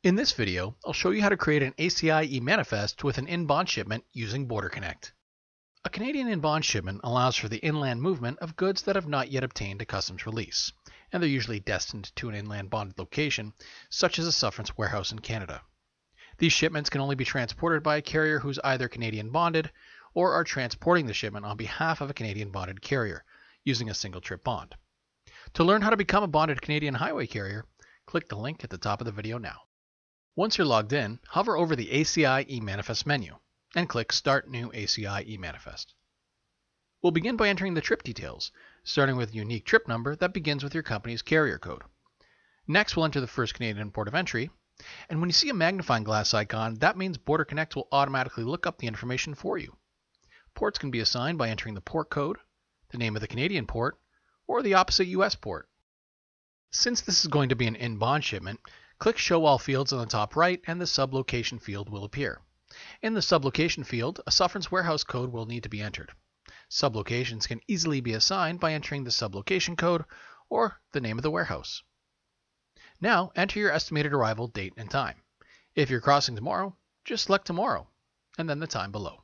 In this video, I'll show you how to create an ACI eManifest with an in-bond shipment using BorderConnect. A Canadian in-bond shipment allows for the inland movement of goods that have not yet obtained a customs release, and they're usually destined to an inland bonded location, such as a sufferance warehouse in Canada. These shipments can only be transported by a carrier who's either Canadian bonded or are transporting the shipment on behalf of a Canadian bonded carrier, using a single trip bond. To learn how to become a bonded Canadian highway carrier, click the link at the top of the video now. Once you're logged in, hover over the ACI eManifest menu and click Start New ACI eManifest. We'll begin by entering the trip details, starting with a unique trip number that begins with your company's carrier code. Next, we'll enter the first Canadian port of entry, and when you see a magnifying glass icon, that means BorderConnect will automatically look up the information for you. Ports can be assigned by entering the port code, the name of the Canadian port, or the opposite US port. Since this is going to be an in-bond shipment, click Show All Fields on the top right and the Sublocation field will appear. In the Sublocation field, a sufferance warehouse code will need to be entered. Sublocations can easily be assigned by entering the sublocation code or the name of the warehouse. Now, enter your estimated arrival date and time. If you're crossing tomorrow, just select tomorrow, and then the time below.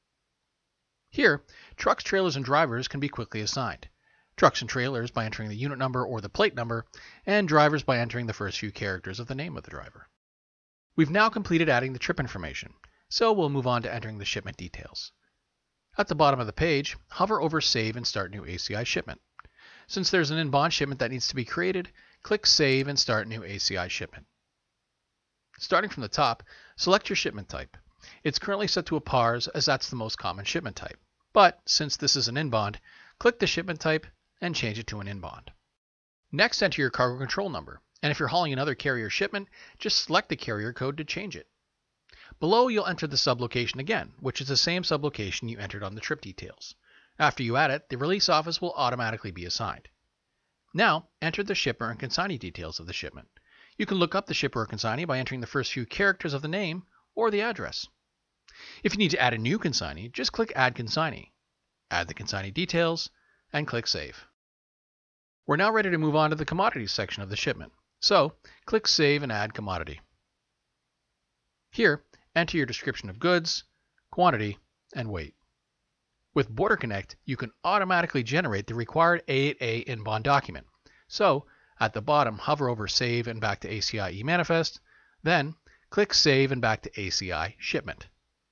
Here, trucks, trailers, and drivers can be quickly assigned. Trucks and trailers by entering the unit number or the plate number, and drivers by entering the first few characters of the name of the driver. We've now completed adding the trip information, so we'll move on to entering the shipment details. At the bottom of the page, hover over Save and Start New ACI Shipment. Since there's an in-bond shipment that needs to be created, click Save and Start New ACI Shipment. Starting from the top, select your shipment type. It's currently set to a PARS as that's the most common shipment type. But since this is an in-bond, click the shipment type and change it to an in-bond. Next, enter your cargo control number, and if you're hauling another carrier shipment, just select the carrier code to change it. Below, you'll enter the sublocation again, which is the same sublocation you entered on the trip details. After you add it, the release office will automatically be assigned. Now, enter the shipper and consignee details of the shipment. You can look up the shipper or consignee by entering the first few characters of the name or the address. If you need to add a new consignee, just click Add Consignee. Add the consignee details, and click Save. We're now ready to move on to the commodities section of the shipment. So, click Save and Add Commodity. Here, enter your description of goods, quantity, and weight. With BorderConnect, you can automatically generate the required A8A In-Bond Document. So, at the bottom, hover over Save and back to ACI eManifest, then click Save and back to ACI Shipment.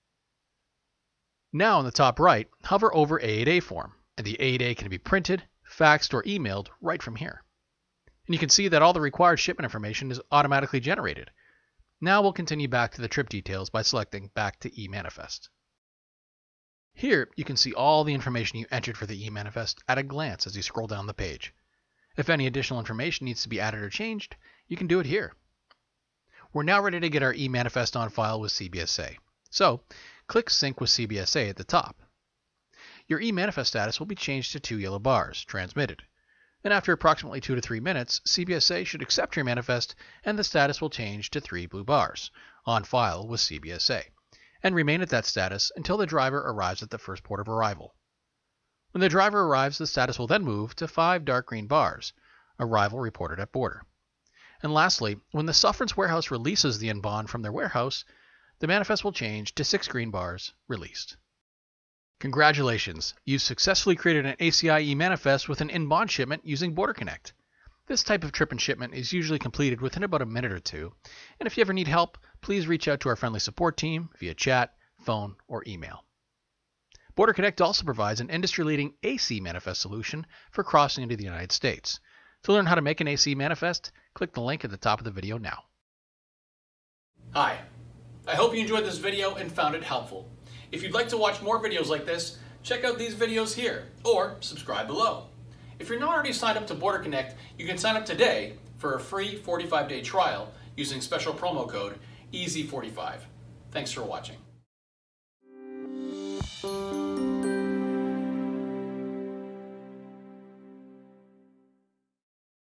Now on the top right, hover over A8A form, and the A8A can be printed, faxed, or emailed right from here. And you can see that all the required shipment information is automatically generated. Now we'll continue back to the trip details by selecting Back to eManifest. Here you can see all the information you entered for the eManifest at a glance as you scroll down the page. If any additional information needs to be added or changed, you can do it here. We're now ready to get our eManifest on file with CBSA. So, click Sync with CBSA at the top. Your eManifest status will be changed to 2 yellow bars, transmitted. And after approximately 2 to 3 minutes, CBSA should accept your manifest and the status will change to 3 blue bars, on file with CBSA, and remain at that status until the driver arrives at the first port of arrival. When the driver arrives, the status will then move to 5 dark green bars, arrival reported at border. And lastly, when the sufferance warehouse releases the in-bond from their warehouse, the manifest will change to 6 green bars, released. Congratulations! You've successfully created an ACI eManifest with an in-bond shipment using BorderConnect. This type of trip and shipment is usually completed within about a minute or two, and if you ever need help, please reach out to our friendly support team via chat, phone, or email. BorderConnect also provides an industry-leading AC manifest solution for crossing into the United States. To learn how to make an AC manifest, click the link at the top of the video now. Hi, I hope you enjoyed this video and found it helpful. If you'd like to watch more videos like this, check out these videos here, or subscribe below. If you're not already signed up to BorderConnect, you can sign up today for a free 45-day trial using special promo code EASY45. Thanks for watching.